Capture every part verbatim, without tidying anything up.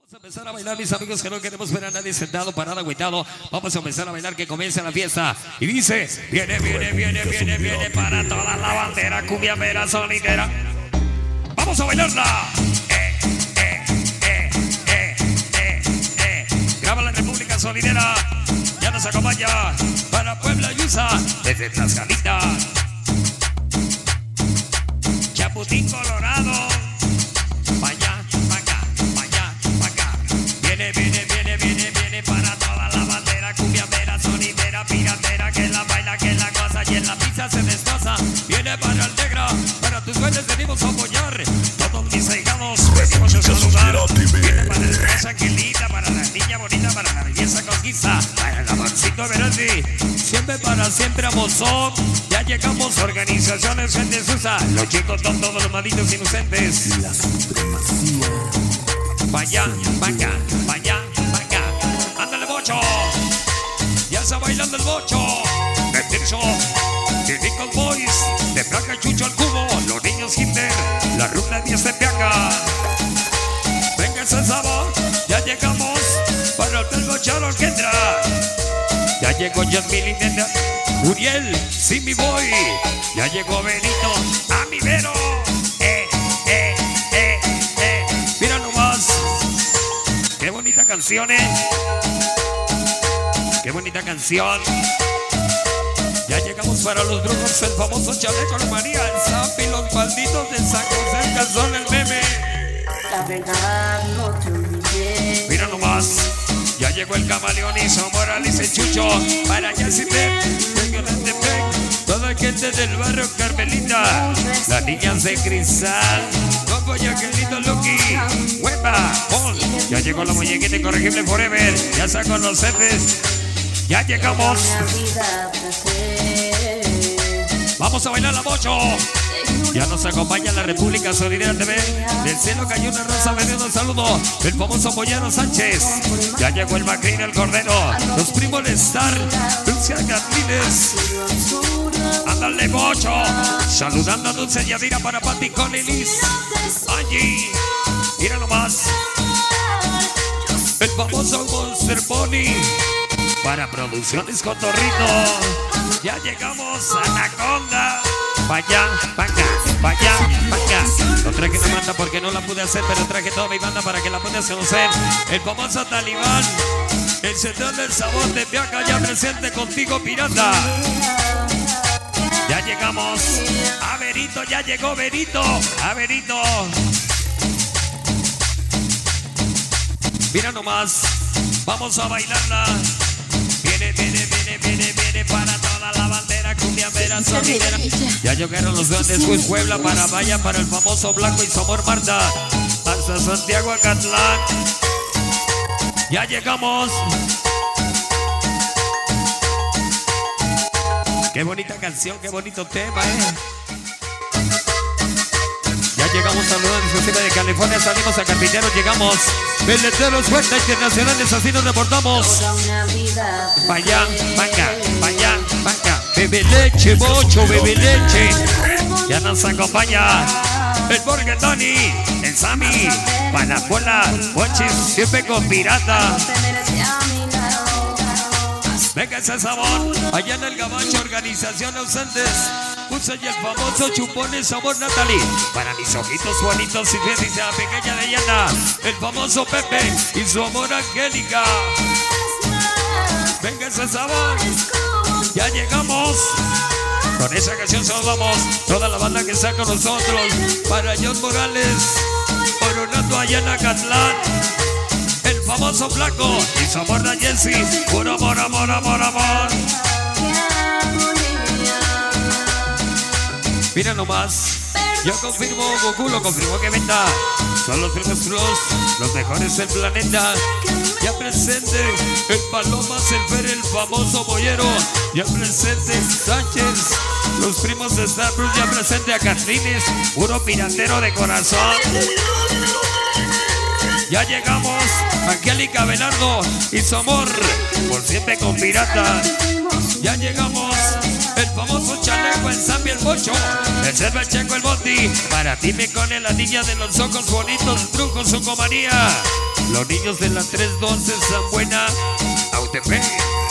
Vamos a empezar a bailar, mis amigos, que no queremos ver a nadie sentado, parado, agüitado. Vamos a empezar a bailar, que comience la fiesta. Y dice, viene, viene, viene, viene, viene para toda la bandera, cumbia mera sonidera. Vamos a bailarla. Eh, eh, eh, eh, eh, eh. Graba la República Sonidera. Ya nos acompaña para Puebla y U S A, desde Tlaxcalita, Chaputín, Colorado. Vaya, vaya, vaya, vaya. Viene, viene, viene, viene, viene para toda la bandera, cumbia mera, sonidera, piratera, que la baila, que la goza y en la pizza se destroza. Viene para el negra, para tus sueños venimos a apoyar. Todos mis ahijados venimos a saludar. Viene para el rosa angelita, para la niña bonita, para la belleza conquista, para el amorcito Verandi. Siempre para siempre amozón. Ya llegamos, organizaciones, gente susa. Los chicos son todos los malditos inocentes. La supremacía. Vaya, vaya, vaya, vaya. Ándale, bocho. Ya está bailando el bocho. De Tirso, de Nickel Boys, de Placa Chucho al cubo, los niños Kinder, la ruta diez de Piaca. Venga ese sabor, ya llegamos para el Telmo Charo que entra. Ya llegó Yasmín y Nena, Uriel, sí mi boy. Ya llegó Benito, a mi Vero. Eh, eh, eh, eh. Mira nomás. Qué bonita canción, eh. Qué bonita canción. Ya llegamos para los brujos, el famoso chaleco, la María, el Zampi, los malditos de San José, el calzón, el meme. La verdad no te olvidé. Mira nomás. Ya llegó el camaleón y Son Morales, el Chucho, para Yacitec, toda la gente del barrio Carmelita, las niñas de Cristal, Coco y Angelito Lucky, Huepa, Paul. Ya llegó la muñequita incorregible Forever, ya está con los jefes. Ya llegamos. Vamos a bailar la bocho. Ya nos acompaña la República Sonidera T V. Del cielo cayó una rosa, vendiendo un saludo. El famoso Moyano Sánchez. Ya llegó el Macrín, el Cordero. Los primos de Star, Dulce Catlines. Ándale, bocho. Saludando a Dulce Yadira para Pati con Liz. Angie. Mira nomás. El famoso Monster Pony. Para Producciones Cotorrito. Ya llegamos a Anaconda. Vaya, vaya, vaya, vaya. Lo traje una banda porque no la pude hacer, pero traje toda mi banda para que la puedas conocer. El famoso Talibán, el central del sabor de Piaca, ya presente contigo, pirata. Ya llegamos. A Verito, ya llegó Verito. A Verito. Mira nomás. Vamos a bailarla. Viene, viene, viene, viene, viene para toda la bandera, cumbia mera, sonidera. Ya llegaron los grandes Juez Puebla para Vaya, para el famoso Blanco y Somor Marta, hasta Santiago Acatlán. Ya llegamos. Qué bonita canción, qué bonito tema, eh. Ya llegamos a los dispositivos de California, salimos a Carpinteros, llegamos. Peleteros, Fuerza Internacionales, así nos reportamos. Vaya, vaya, vaya, vaya. Bebe leche, bocho, bebe leche. Ya nos acompaña el Borges Tony, el Sammy, Panapola, Bochis, siempre con pirata. Venga ese sabor, allá en el Gabacho, organización ausentes. Usa y el famoso Chupones Sabor Natalie. Para mis ojitos bonitos y bien dice la pequeña de Yana. El famoso Pepe y su amor Angélica. Venga ese sabor. Ya llegamos. Con esa canción saludamos toda la banda que está con nosotros. Para John Morales, Oronato Ayana Catlán. El famoso Flaco y su amor de Jessy. Puro amor, amor, amor, amor. Mira nomás. Yo confirmo, Goku lo confirmó que venta. Son los primos plus, los mejores del planeta. Ya presente el Palomas, el Fer, el famoso Boyero. Ya presente Sánchez, los primos de Star Plus. Ya presente a Catlines, puro piratero de corazón. Ya llegamos, Angélica Belardo y su amor, por siempre con pirata. Ya llegamos, el famoso chaleco, el Zambi, el Bocho, el Cerva, el Checo, el Bondi. Para ti me cone la niña de los ojos bonitos, Truco, Socomanía. Los niños de la tres doce, San Buena, Autepec.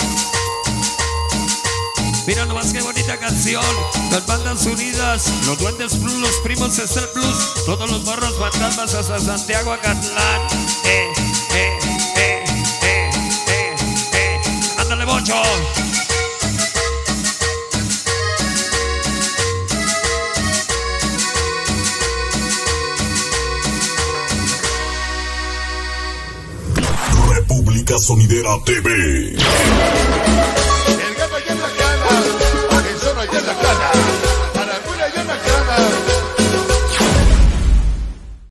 Mira nomás qué bonita canción. Las bandas unidas, los duendes plus, los primos Star Plus, todos los morros fantasmas hasta Santiago, Acatlán. Eh, eh, eh, eh, eh, eh. Ándale, Bocho. República Sonidera T V.